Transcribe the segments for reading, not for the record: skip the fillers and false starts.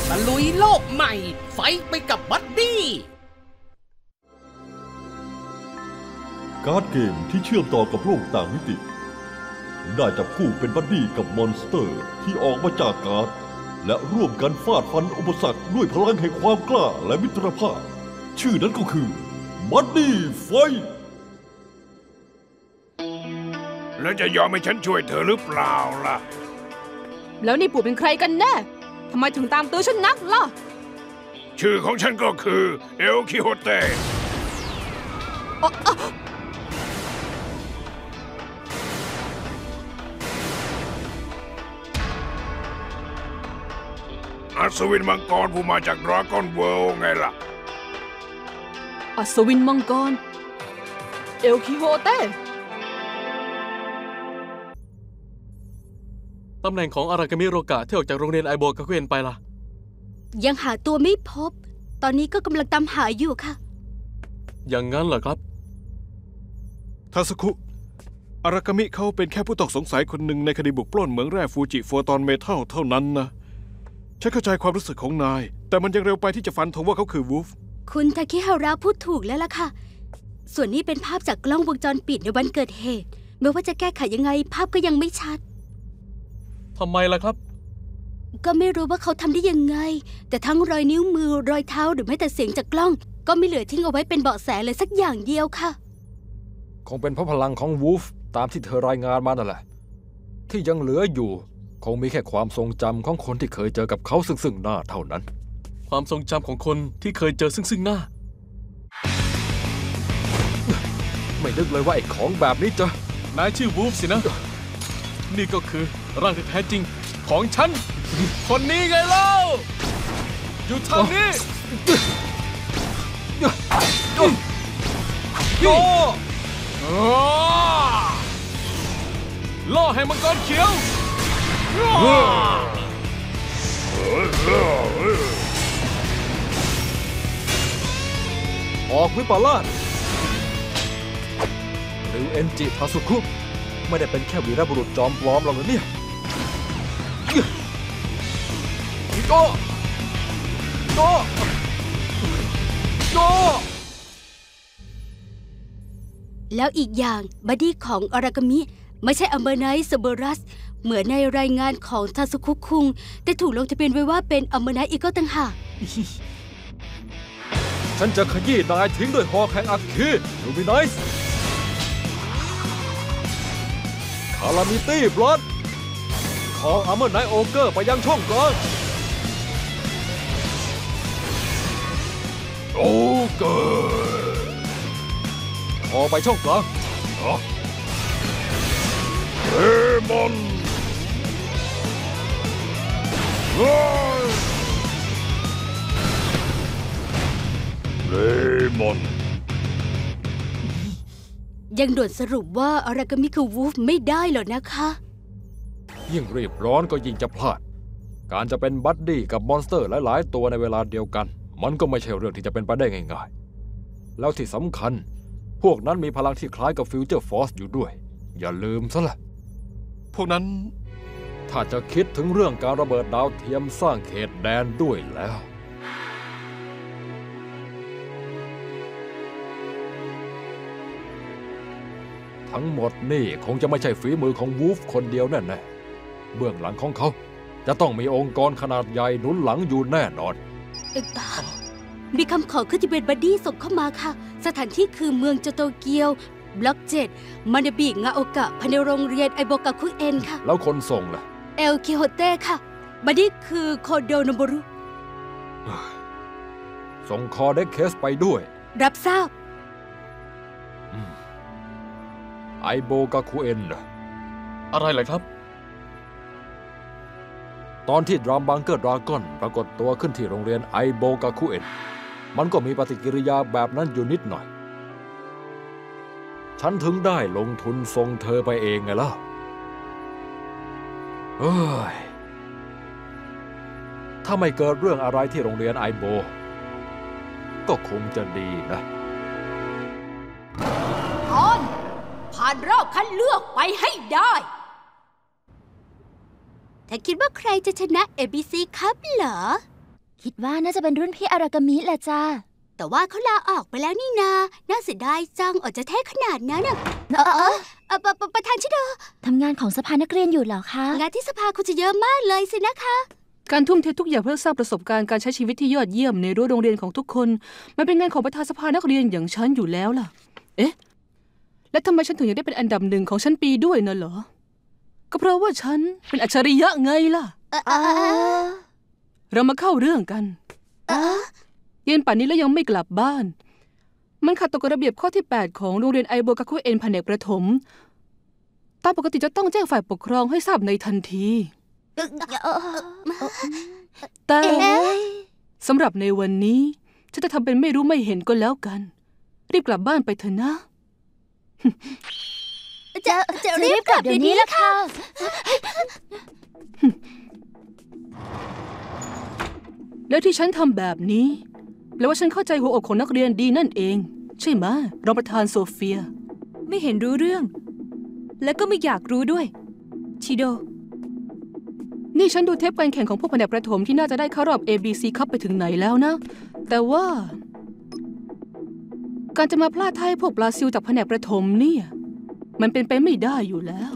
ตะลุยโลกใหม่ไฟไปกับบัดดี้การ์ดเกมที่เชื่อมต่อกับโลกต่างมิติได้จับคู่เป็นบัดดี้กับมอนสเตอร์ที่ออกมาจากการ์ดและร่วมกันฟาดฟันอุปสรรคด้วยพลังแห่งความกล้าและมิตรภาพชื่อนั้นก็คือบัดดี้ไฟแล้วจะยอมให้ฉันช่วยเธอหรือเปล่าล่ะแล้วนี่ปู่เป็นใครกันแน่ทำไมถึงตามตื้อฉันนักล่ะชื่อของฉันก็คือเอลคิโฮเต้อัศวินมังกรผู้มาจากดราก้อนเวิลด์ไงล่ะอัศวินมังกรเอลคิโฮเต้ตำแหน่งของอารากามิโรกะที่ออกจากโรงเรียนไอโบกาคุเอนไปล่ะยังหาตัวไม่พบตอนนี้ก็กำลังตามหาอยู่ค่ะอย่างนั้นเหรอครับทาสคุอารากามิเขาเป็นแค่ผู้ต้องสงสัยคนหนึ่งในคดีบุกปล้นเหมืองแร่ฟูจิโฟตอนเมทัลเท่านั้นนะฉันเข้าใจความรู้สึกของนายแต่มันยังเร็วไปที่จะฟันธงว่าเขาคือวูฟคุณทาคิฮาระพูดถูกแล้วล่ะค่ะส่วนนี้เป็นภาพจากกล้องวงจรปิดในวันเกิดเหตุไม่ว่าจะแก้ไขยังไงภาพก็ยังไม่ชัดทำไมล่ะครับก็ไม่รู้ว่าเขาทำได้ยังไงแต่ทั้งรอยนิ้วมือรอยเท้าหรือแม้แต่เสียงจากกล้องก็ไม่เหลือทิ้งเอาไว้เป็นเบาะแสเลยสักอย่างเดียวค่ะคงเป็นเพราะพลังของวูฟตามที่เธอรายงานมานั่นแหละที่ยังเหลืออยู่คงมีแค่ความทรงจำของคนที่เคยเจอกับเขาซึ่งหน้าเท่านั้นความทรงจำของคนที่เคยเจอซึ่งหน้าไม่นึกเลยว่าไอ้ของแบบนี้จะนายชื่อวูฟสินะนี่ก็คือร่างที่แท้จริงของฉันคนนี้ไงเล่าอยู่ทางนี้โยล่อให้มังกรเขียวออกวิปลาสหรือเอ็นจิทาสุคุไม่ได้เป็นแค่วีรบุรุษจอมปลอมหรอกนะเนี่ยโยแล้วอีกอย่างบัดดี้ของอารากามิไม่ใช่อัมเบอร์ไนท์เซเบอรัสเหมือนในรายงานของทาสุคุคุงแต่ถูกลงทะเบียนไว้ว่าเป็นอัมเบอร์ไนท์อีกก็ต่างหากฉันจะขยี้นายทิ้งด้วยหอกแห่งอัคคีลูมิไนส์คาลามิตี้บลัดของอัมเบอร์ไนท์โอเกอร์ไปยังช่องกลางโอเกอร์ขอไปช่องกลางเลมอนเลมอนยังด่วนสรุปว่าอารากามิคือวูฟไม่ได้หรอกนะคะยิ่งรีบร้อนก็ยิ่งจะพลาดการจะเป็นบัดดี้กับมอนสเตอร์หลายๆตัวในเวลาเดียวกันมันก็ไม่ใช่เรื่องที่จะเป็นไปได้ง่ายๆแล้วที่สำคัญพวกนั้นมีพลังที่คล้ายกับฟิวเจอร์ฟอร์สอยู่ด้วยอย่าลืมซะละพวกนั้นถ้าจะคิดถึงเรื่องการระเบิดดาวเทียมสร้างเขตแดนด้วยแล้วทั้งหมดนี่คงจะไม่ใช่ฝีมือของวูฟคนเดียวแน่ๆเบื้องหลังของเขาจะต้องมีองค์กรขนาดใหญ่หนุนหลังอยู่แน่นอนมีคำขอขึ้นทะเบียนบัดดี้ส่งเข้ามาค่ะสถานที่คือเมืองโตเกียวบล็อก7มานาบิงาโอกะภายในโรงเรียนไอโบกาคุเอ็นค่ะแล้วคนส่งล่ะเอลคิโฮเต้ค่ะบัดดี้คือโคโดโนบุรุส่งคอเด็กเคสไปด้วยรับทราบไอโบกาคุเอ็นอะไรเหรอครับตอนที่ดรามบังเกอร์ดราก้อนปรากฏตัวขึ้นที่โรงเรียนไอโบกาคุเอ็นมันก็มีปฏิกิริยาแบบนั้นอยู่นิดหน่อยฉันถึงได้ลงทุนส่งเธอไปเองไงล่ะถ้าไม่เกิดเรื่องอะไรที่โรงเรียนไอโบก็คงจะดีนะผ่านรอบคัดเลือกไปให้ได้ถ้าคิดว่าใครจะชนะ ABC ครับเหรอคิดว่าน่าจะเป็นรุ่นพี่อารากามิแหละจ้าแต่ว่าเขาลาออกไปแล้วนี่นาน่าเสียดายจังออกจะเท่ขนาดนั้นประธานชิโดทำงานของสภานักเรียนอยู่เหรอคะงานที่สภาคุณจะเยอะมากเลยสินะคะการทุ่มเททุกอย่างเพื่อสร้างประสบการณ์การใช้ชีวิตที่ยอดเยี่ยมในรั้วโรงเรียนของทุกคนมันเป็นงานของประธานสภานักเรียนอย่างฉันอยู่แล้วล่ะเอ๊ะและทำไมฉันถึงยังได้เป็นอันดับ1ของชั้นปีด้วยน่ะเหรอก็เพราะว่าฉันเป็นอัจฉริยะไงล่ะเรามาเข้าเรื่องกันเย็นป่านนี้แล้วยังไม่กลับบ้านมันขัดต่อกฎระเบียบข้อที่8ของโรงเรียนไอโบกาคุเอ็นแผนกประถมตามปกติจะต้องแจ้งฝ่ายปกครองให้ทราบในทันทีแต่สำหรับในวันนี้ฉันจะทำเป็นไม่รู้ไม่เห็นก็แล้วกันรีบกลับบ้านไปเถอะนะจะรีบกลับเดี๋ยวนี้ละค่ะแล้วที่ฉันทำแบบนี้แปลว่าฉันเข้าใจหัวอกของนักเรียนดีนั่นเองใช่ไหมรองประธานโซเฟียไม่เห็นรู้เรื่องและก็ไม่อยากรู้ด้วยชิโดนี่ฉันดูเทปการแข่งของพวกแผนกประถมที่น่าจะได้เข้ารอบ ABC คัพไปถึงไหนแล้วนะแต่ว่าการจะมาพลาดท่าให้พวกบราซิลจากแผนกประถมเนี่ยมันเป็นไปไม่ได้อยู่แล้ว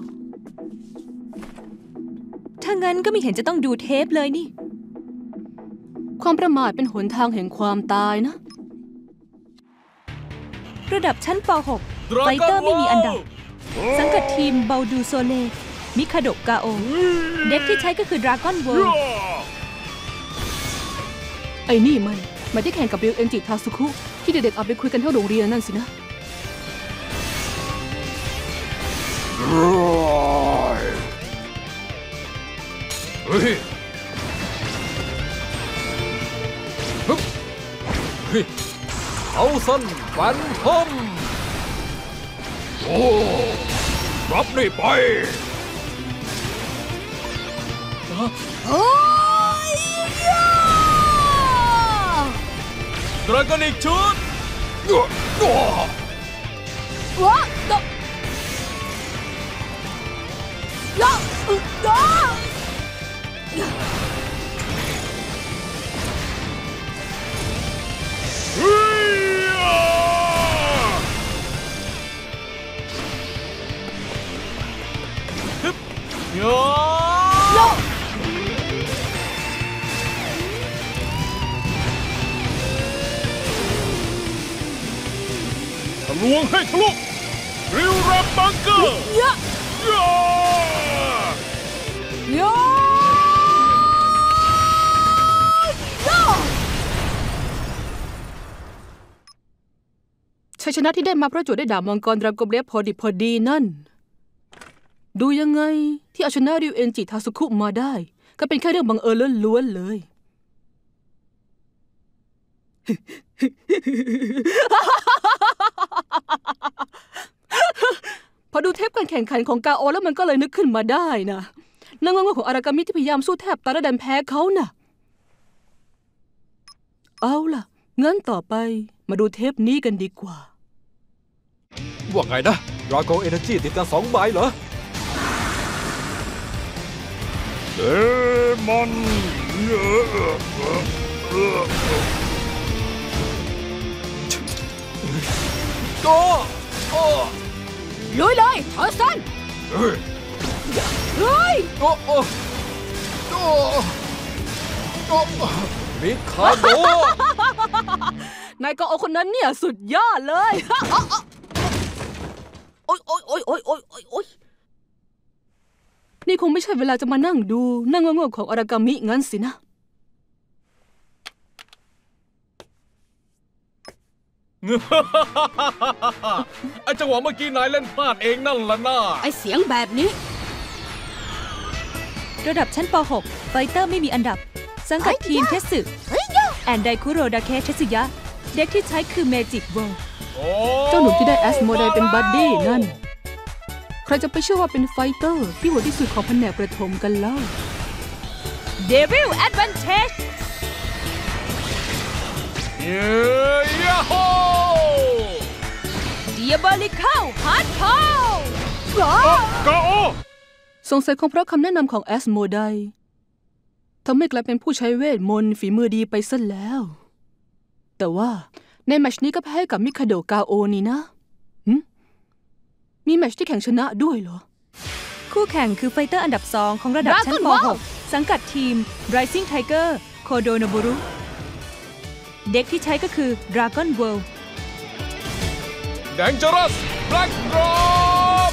ถ้างั้นก็ไม่เห็นจะต้องดูเทปเลยนี่ความประมาทเป็นหนทางแห่งความตายนะระดับชั้นป .6 ไฟเตอร์ไม่มีอันดับสังกัดทีมเบาดูโซเลมิคาโดะกาโอเด็กที่ใช้ก็คือดราก้อนเวิลด์ไอ้นี่มันที่แข่งกับริวเอนจิทาสุคุที่เด็กๆเอาไปคุยกันที่โรงเรียนนั่นสินะเฮ้ยเอาสั้นฟันทมโอ้รับนี่ไปโอ้ยดราก้อนิกชุดว้าดยะทะลวงให้ทะลุริวรับบังเกอร์ชัยชนะที่ได้มาเพราะจุดได้ดาบมังกรดราโกเบลฟพอดีนั่นดูยังไงที่เอาชนะริวเอนจิทาสุคุมาได้ก็เป็นแค่เรื่องบังเอิญล้วนๆเลยพอดูเทปการแข่งขันของกาโอแล้วมันก็เลยนึกขึ้นมาได้นะนางงงของอารากามิที่พยายามสู้แทบตายและดันแพ้เขาน่ะเอาล่ะงั้นต่อไปมาดูเทปนี้กันดีกว่าว่าไงนะดราโกเอเนอร์จีติดกัน2 ใบเหรอเดมอนลุยเลยทอสันลุยมิคาโดนายก็เอาคนนั้นเนี่ยสุดยอดเลยโอ๊ยนี่คงไม่ใช่เวลาจะมานั่งดูนั่งงงๆของอารากามิงั้นสินะไอจังหวะเมื่อกี้นายเล่นพลาดเองนั่นล่ะน่าไอเสียงแบบนี้ระดับชั้นป .6 ไฟเตอร์ไม่มีอันดับสังกัดทีมเทสึแอนไดคุโรดาเคเทสึยะเด็กที่ใช้คือเมจิกเวิลด์เจ้าหนุ่มที่ได้แอสโมไดเป็นบัดดี้นั่นใครจะไปเชื่อว่าเป็นไฟเตอร์ที่โหดที่สุดของแผนกประถมกันเล่า Devil Advantage ยาโฮ Diabolical Hard Power กาโอสงสัยคงเพราะคำแนะนำของแอสโมไดทำให้กลายเป็นผู้ใช้เวทมนต์ฝีมือดีไปซะแล้ว แต่ว่าในแมตช์นี้ก็แพ้กับมิคาโดะกาโอนี่นะมีแมตช์ที่แข่งชนะด้วยเหรอคู่แข่งคือไฟเตอร์อันดับ 2 ของระดับชั้นป .6 สังกัดทีม Rising Tiger โคโดโนบุรุเด็กที่ใช้ก็คือ Dragon World Dangerous Black Drop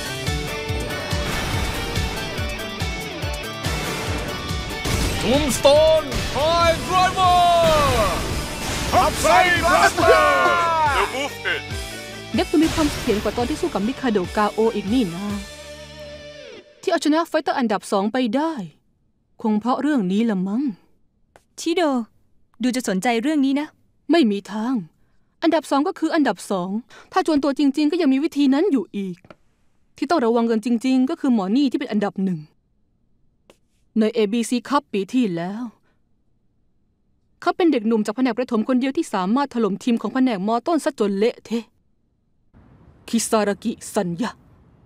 Tombstone High Driver Upside Blaster The Movement เด็กมันมีความเสถียรกว่าตอนที่สู้กับมิคาโดะกาโออีกนี่นะที่เอาชนะไฟเตอร์อันดับ 2ไปได้คงเพราะเรื่องนี้ละมั้งชิโดดูจะสนใจเรื่องนี้นะไม่มีทางอันดับ 2ก็คืออันดับ 2ถ้าจวนตัวจริงๆก็ยังมีวิธีนั้นอยู่อีกที่ต้องระวังกันจริงๆก็คือหมอนี่ที่เป็นอันดับ 1ใน ABC คัพปีที่แล้วเขาเป็นเด็กหนุ่มจากแผนกประถมคนเดียวที่สามารถถล่มทีมของแผนกมอต้นซะจนเละเทะคิซารากิซันยะ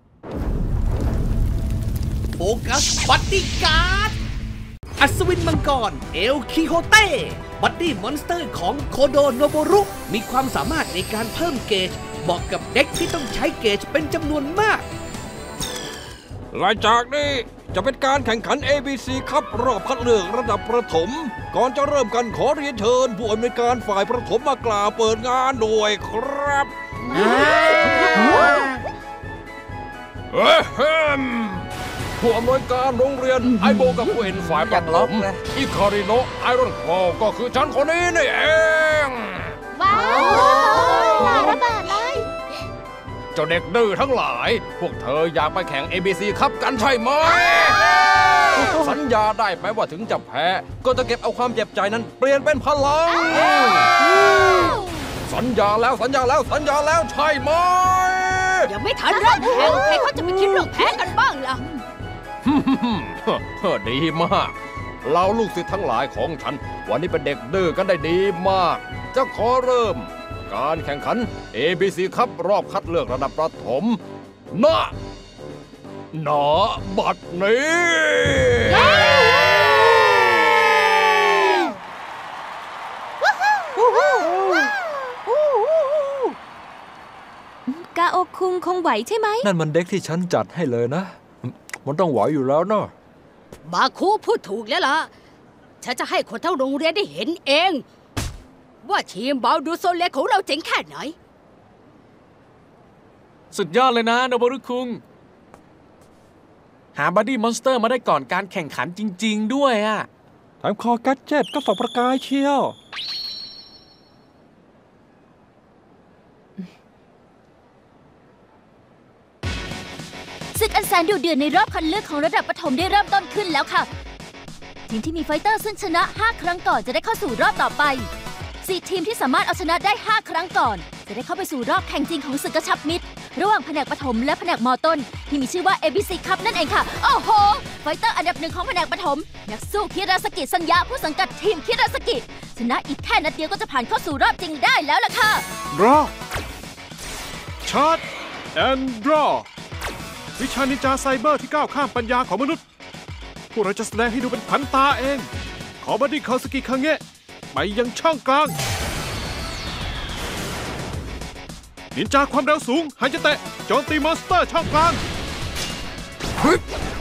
โฟกัสบัดดี้การ์ดอัศวินมังกรเอลคิโฮเต้บัดดี้มอนสเตอร์ของโคโดโนโบรุมีความสามารถในการเพิ่มเกจเหมาะกับเด็กที่ต้องใช้เกจเป็นจำนวนมากหลังจากนี้จะเป็นการแข่งขัน ABC คัพรอบคัดเลือกระดับประถมก่อนจะเริ่มกันขอเรียนเชิญผู้อำนวยการฝ่ายประถมมากล่าวเปิดงานด้วยครับผู้อำนวยการโรงเรียนไอโบกับผู้เห็นฝ่ายประถมอิคาริโนะไอรอนคลอก็คือฉันคนนี้นี่เองว้าวระเบิดเลยเจ้าเด็กดื้อทั้งหลายพวกเธออยากไปแข่ง ABC คัพกันใช่ไหมสัญญาได้ไหมว่าถึงจะแพ้ก็จะเก็บเอาความเจ็บใจนั้นเปลี่ยนเป็นพลังสัญญาแล้วสัญญาแล้วสัญญาแล้วใช่ไหมยังไม่ทันเริ่มแข่งใครเขาจะไปคิดเรื่องแพ้กันบ้างล่ะดีมากเราลูกศิษย์ทั้งหลายของฉันวันนี้เป็นเด็กดื้อกันได้ดีมากจะขอเริ่มการแข่งขัน ABC คัพรอบคัดเลือกระดับประถมณบัดนี้กาโอคุงคงไหวใช่ไหมนั่นมันเด็กที่ฉันจัดให้เลยนะมันต้องไหวอยู่แล้วเนาะบาคุพูดถูกแล้วล่ะฉันจะให้คนทั้งโรงเรียนได้เห็นเองว่าทีมบาลดูโซเลของเราเจ๋งแค่ไหนสุดยอดเลยนะโนบุรุคุงหาบัดดี้มอนสเตอร์มาได้ก่อนการแข่งขันจริงๆด้วยอ่ะแถมคอแกดเจ็ตก็ส่องประกายเชียวศึกอันแสนดุเดือดในรอบคัดเลือกของระดับประถมได้เริ่มต้นขึ้นแล้วค่ะทีมที่มีไฟเตอร์ซึ่งชนะ5ครั้งก่อนจะได้เข้าสู่รอบต่อไป4ทีมที่สามารถเอาชนะได้5ครั้งก่อนจะได้เข้าไปสู่รอบแข่งจริงของศึกกระชับมิตรระหว่างแผนกประถมและแผนกม.ต้นที่มีชื่อว่า ABC คัพนั่นเองค่ะโอ้โหไฟเตอร์อันดับ 1ของแผนกประถมนักสู้คิราสกิสัญญาผู้สังกัดทีมคิราสกิชนะอีกแค่นัดเดียวก็จะผ่านเข้าสู่รอบจริงได้แล้วล่ะค่ะ Draw Charge and Draw วิชานินจาไซเบอร์ที่ก้าวข้ามปัญญาของมนุษย์พวกเราจะแสดงให้ดูเป็นผันตาเองขอบัดดี้คาสกิคังเงะไปยังช่องกลางนินจาความเร็วสูงฮันจะเตะโจมตีมอนสเตอร์ช่องกลางเฮ้ย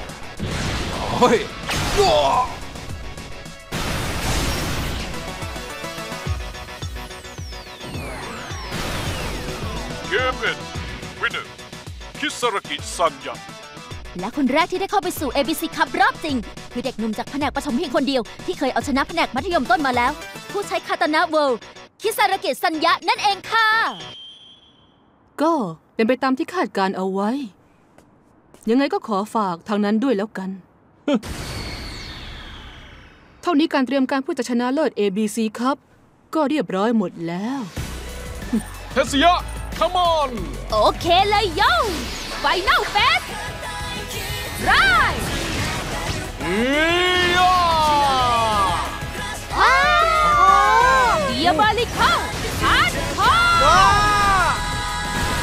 เกมเป็นวินเนอร์คิซารากิซันยะและคนแรกที่ได้เข้าไปสู่ ABC คัพรอบจริงคือเด็กหนุ่มจากแผนกประถมเพียงคนเดียวที่เคยเอาชนะแผนกมัธยมต้นมาแล้วผู้ใช้คาตานะเวิลด์คิซารากิซันยะนั่นเองค่ะก็เป็นไปตามที่คาดการเอาไว้ยังไงก็ขอฝากทางนั้นด้วยแล้วกัน เท่านี้การเตรียมการผู้จะชนะเลิศ ABC ครับก็เรียบร้อยหมดแล้วเทสยะ come on โอเคเลยโย่ไฟนอลเฟสไรเดียบาลิเข้าฮาร์ดคอร์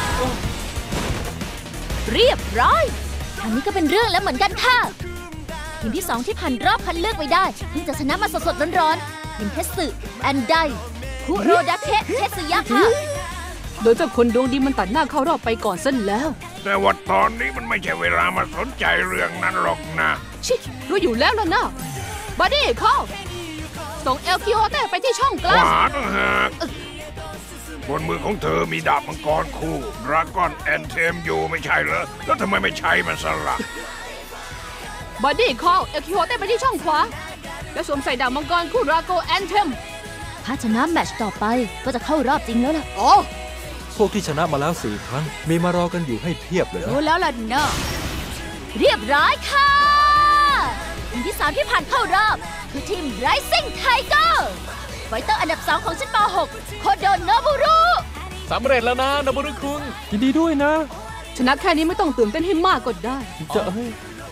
เรียบร้อยทางนี้ก็เป็นเรื่องแล้วเหมือนกันค่ะทีมที่ 2 ที่ผ่านรอบคัดเลือกไปได้เพิ่งจะชนะมาสดๆร้อนๆทีมเทสึแอนไดคุโรดาเคะเทสึยะค่ะโดยเจ้าคนดวงดีมันตัดหน้าเข้ารอบไปก่อนซะแล้วแต่ว่าตอนนี้มันไม่ใช่เวลามาสนใจเรื่องนั้นหรอกนะชิรู้อยู่แล้วล่ะนะบัดดี้เข้าส่งเอลคิโอเต้ไปที่ช่องกขลางวาต่างหากบนมือของเธอมีดาบมังกรคู่ดราก้อนแอนเทมอยู่ไม่ใช่เหรอแล้วทำไมไม่ใช้มันสละบัดดี้เข้าเอลคิโอเต้ไปที่ช่องขวาแล้วสวมใส่ดาบมังกรคู่ราโกแอนเทมถ้าชนะแมตช์ต่อไปก็จะเข้ารอบจริงแล้วล่ะโอ้พวกที่ชนะมาแล้ว4 ครั้ง มีมารอกันอยู่ให้เพียบเลยนะรู้แล้วล่ะเนอะเรียบร้อยค่ะ ทีมที่ 3 ที่ผ่านเข้ารอบ คือทีม Rising Tiger ไฟเตอร์อันดับ 2 ของชั้นป .6 โคโดโนบุรุสำเร็จแล้วนะโนบุรุคุงยินดีด้วยนะชนะแค่นี้ไม่ต้องตื่นเต้นให้มากก็ได้จะให้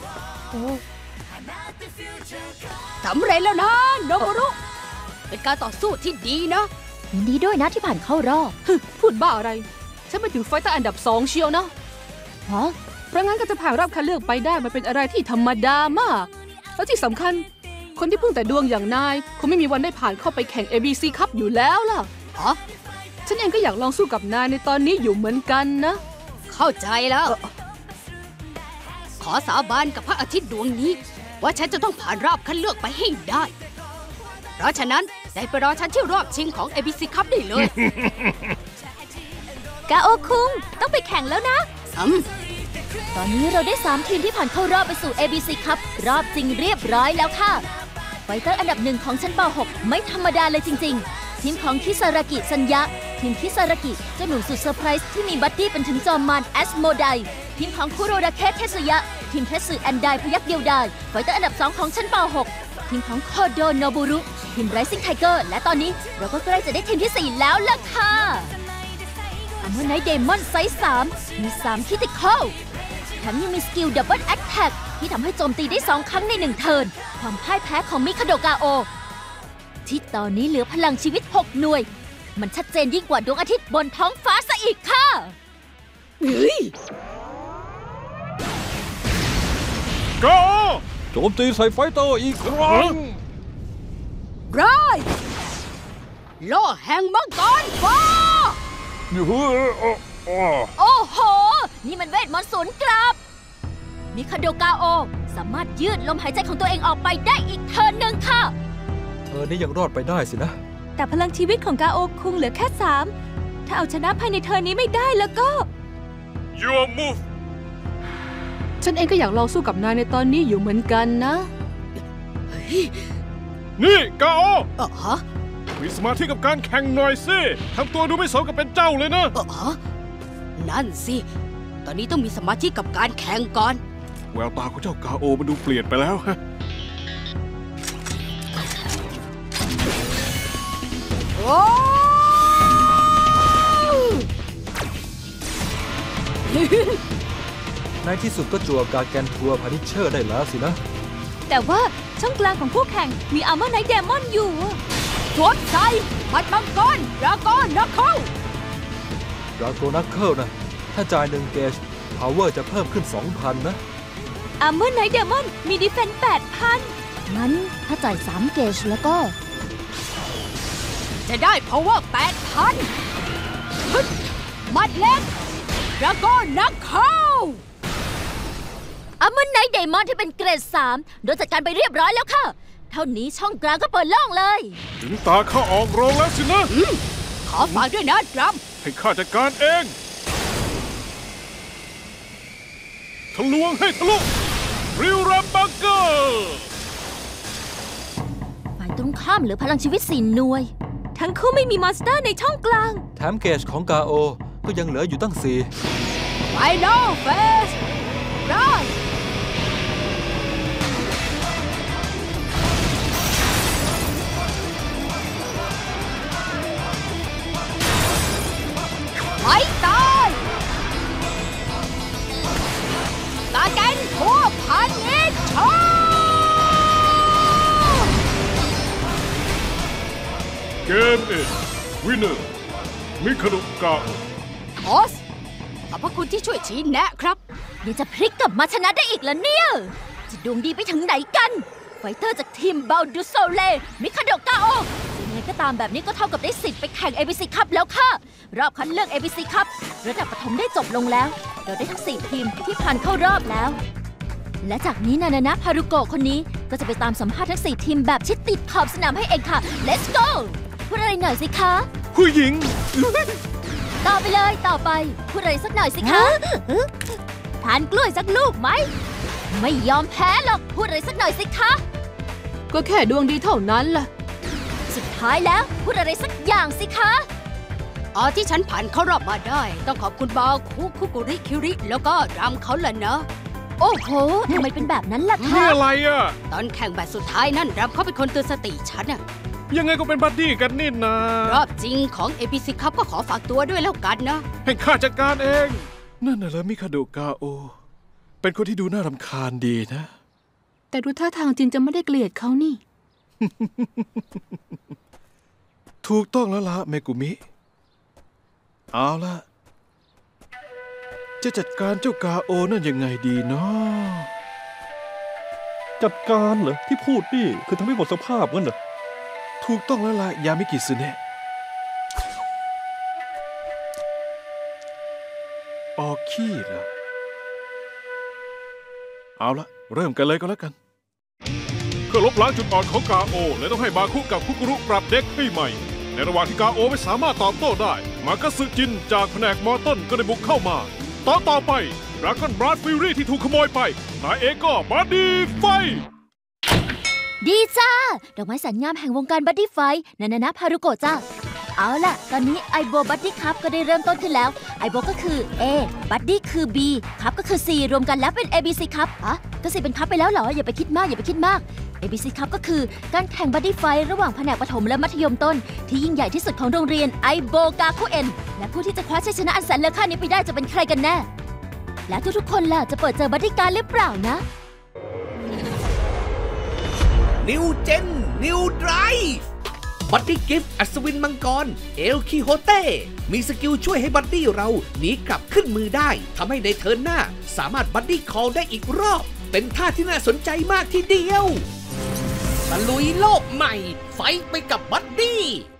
สำเร็จแล้วนะโนบุรุเป็นการต่อสู้ที่ดีนะยินดีด้วยนะที่ผ่านเข้ารอบพูดบ้าอะไร ฉันไปถึงไฟเตอร์อันดับ 2 เชียวนะฮะเพราะงั้นก็จะผ่านรอบคัดเลือกไปได้มันเป็นอะไรที่ธรรมดามาก แล้วที่สำคัญ คนที่เพิ่งแต่ดวงอย่างนายคงไม่มีวันได้ผ่านเข้าไปแข่ง ABC คัพอยู่แล้วล่ะอ๋อฉันเองก็อยากลองสู้กับนายในตอนนี้อยู่เหมือนกันนะเข้าใจแล้ว ขอสาบานกับพระอาทิตย์ดวงนี้ ว่าฉันจะต้องผ่านรอบคัดเลือกไปให้ได้ เพราะฉะนั้นได้ไปรอฉันที่รอบชิงของ ABC คัพได้เลยกาโอคุงต้องไปแข่งแล้วนะอืมตอนนี้เราได้ 3 ทีมที่ผ่านเข้ารอบไปสู่ ABC ครับรอบจริงเรียบร้อยแล้วค่ะ ไฟเตอร์อันดับ 1 ของชั้นป .6 ไม่ธรรมดาเลยจริงๆ ทีมของคิซารากิซันยะ ทีมคิซารากิเจ้าหนุ่มสุดเซอร์ไพรส์ที่มีบัดดี้เป็นถึงจอมมารแอสโมไดทีมของคุโรดาเคะเทสึยะ ทีมเทสึแอนไดพยัคฆ์เดียวดายไฟเตอร์อันดับ 2 ของชั้นป .6 ทีมของโคโดโนบุรุทีม Rising Tiger และตอนนี้เราก็ใกล้จะได้ทีมที่ 4 แล้วล่ะค่ะอันว่าไนท์เดมอนไซส์ 3 มี 3 คิติคอลแถมยังมีสกิลดับเบิลแอคแท็กที่ทำให้โจมตีได้ 2 ครั้งใน 1 เทิร์นความพ่ายแพ้ของมิคาโดกาโอ ที่ตอนนี้เหลือพลังชีวิต 6 หน่วย มันชัดเจนยิ่งกว่าดวงอาทิตย์บนท้องฟ้าซะอีกค่ะโกโจมตีใส่ไฟเตอร์อีกครั้งไรโล่แห่งมังกรฟ้าโอ้โห นี่มันเวทมนต์ศูนย์กลับ มิคาโดกาโอ สามารถยืดลมหายใจของตัวเองออกไปได้อีกเทิร์นหนึ่งค่ะเธอนี่ยังรอดไปได้สินะแต่พลังชีวิตของกาโอคุงเหลือแค่ 3 ถ้าเอาชนะภายในเทอร์นนี้ไม่ได้แล้วก็ Your move ฉันเองก็อยากลองสู้กับนายในตอนนี้อยู่เหมือนกันนะนี่กาโอฮะมีสมาธิกับการแข่งหน่อยสิทำตัวดูไม่สมกับเป็นเจ้าเลยนะนั่นสิ ตอนนี้ต้องมีสมาธิกับการแข่งก่อนแววตาของเจ้ากาโอมันดูเปลี่ยนไปแล้วฮะโอ้ในที่สุดก็จั่วการแกนทัวร์พานิชเชอร์ได้แล้วสินะแต่ว่าช่องกลางของคู่แข่งมีอาร์เมอร์ไนท์เดมอนอยู่สวมใส่มัดมังกรดราก้อนนักเข้าดราโกนักเคิลนะ ถ้าจ่าย1 เกจ พาวเวอร์จะเพิ่มขึ้น 2,000 นะอาร์เมอร์ไนท์เดมอนมีดีเฟนส์ 8,000 งั้นถ้าจ่าย 3 เกจแล้วก็จะได้ power 8,000 มัดเล็กดราก้อนนักเข้าอาร์เมอร์ไนท์เดมอนที่เป็นเกรด 3 โดนจัดการไปเรียบร้อยแล้วค่ะ เท่านี้ช่องกลางก็เปิดโล่งเลยถึงตาข้าออกโรงแล้วสินะขอฝากด้วยนะดรัมให้ข้าจัดการเองทะลวงให้ทะลุริวรัมบังเกอร์ฝ่ายตรงข้ามเหลือพลังชีวิต 4 หน่วยทั้งคู่ไม่มีมอนสเตอร์ในช่องกลางแถมเกจของกาโอ ก็ยังเหลืออยู่ตั้ง 4 Final Phase ไรไม่ตายตาแกนทั่วพันอิชโชเกมเอ็ดวินเนอร์มิคาโดกาโอทอสขอบพระคุณที่ช่วยชี้แนะครับยังจะพลิกกลับมาชนะได้อีกเหรอเนี่ยจะดวงดีไปถึงไหนกันไฟเตอร์จากทีมเบลดูโซเล่มิคาโดกาโอยังไงก็ตามแบบนี้ก็เท่ากับได้สิทธิ์ไปแข่ง ABC คัพแล้วค่ะรอบคัดเลือก ABC คัพระดับประถมได้จบลงแล้วเราได้ทั้ง4ทีมที่ผ่านเข้ารอบแล้วและจากนี้นานาพารุโกะคนนี้ก็จะไปตามสัมภาษณ์ทั้ง4ทีมแบบชิดติดขอบสนามให้เองค่ะ Let's go พูดอะไรหน่อยสิคะผู้หญิงต่อไปเลยต่อไปพูดอะไรสักหน่อยสิคะทานกล้วยสักลูกไหมไม่ยอมแพ้หรอกพูดอะไรสักหน่อยสิคะก็แค่ดวงดีเท่านั้นล่ะสุดท้ายแล้วพูดอะไรสักอย่างสิคะที่ฉันผ่านเข้ารอบมาได้ต้องขอบคุณบาคุกุริคิริแล้วก็รำเขาล่ะนะโอ้โหทำไมเป็นแบบนั้นล่ะคะนี่อะไรอ่ะตอนแข่งแบบสุดท้ายนั่นรำเขาเป็นคนเตือนสติฉันอะยังไงก็เป็นบัดดี้กันนี่นะรอบจริงของ ABC คัพก็ขอฝากตัวด้วยแล้วกันนะให้ข้าจัดการเองนั่นน่ะเหรอมิคาโดกาโอเป็นคนที่ดูน่ารำคาญดีนะแต่ดูท่าทางจินจะไม่ได้เกลียดเขานี่ถูกต้องแล้วล่ะเมกุมิเอาล่ะจะจัดการเจ้ากาโอนั่นยังไงดีเนาะจัดการเหรอที่พูดนี่คือทำให้หมดสภาพงั้นเหรอถูกต้องแล้วล่ะยามิกิซึเนะออกขี้เหรอเอาละเริ่มกันเลยก็แล้วกันเพื่อลบล้างจุดอ่อนของกาโอเลยต้องให้บาคุกับคุกุรุปรับเด็กให้ใหม่ในระหว่างที่กาโอไม่สามารถตอบโต้ได้มากาสึจินจากแผนกมอต้นก็ได้บุกเข้ามาต่อไปดราก้อนบราดฟิรี่ที่ถูกขโมยไปนายเองก็บัดดี้ไฟดีจ้าดอกไม้สัญงามแห่งวงการบัดดี้ไฟนาพารุโกะจ้าเอาล่ะตอนนี้ไอโบบัดดี้คัพก็ได้เริ่มต้นขึ้นแล้วไอโบก็คือ A บัดดี้คือ B คัพก็คือ C รวมกันแล้วเป็น ABC คัพก็สิเป็นคัพไปแล้วเหรออย่าไปคิดมากABC คัพก็คือการแข่งบัดดี้ไฟระหว่างแผนกประถมและมัธยมต้นที่ยิ่งใหญ่ที่สุดของโรงเรียนไอโบกาคุเอ็นและผู้ที่จะคว้าชัยชนะอันแสนเลอค่านี้ไปได้จะเป็นใครกันแน่และทุกๆคนล่ะจะเปิดเจอบัดดี้การหรือเปล่านะ New Gen New Drive บัดดี้กิฟต์อัศวินมังกรเอลคิโฮเต้มีสกิลช่วยให้บัดดี้เราหนีกลับขึ้นมือได้ทำให้ในเทิร์นหน้าสามารถบัดดี้คอลได้อีกรอบเป็นท่าที่น่าสนใจมากทีเดียวตะลุยโลกใหม่ไฟไปกับบัดดี้